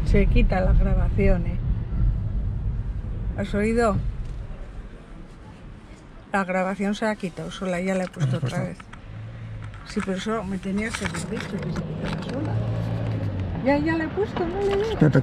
Se quita la grabación, ¿eh? ¿Has oído? La grabación se ha quitado sola, ya la he puesto otra vez. Sí, pero eso me tenías que haber dicho que se quitara sola. Ya la he puesto, no le he dicho.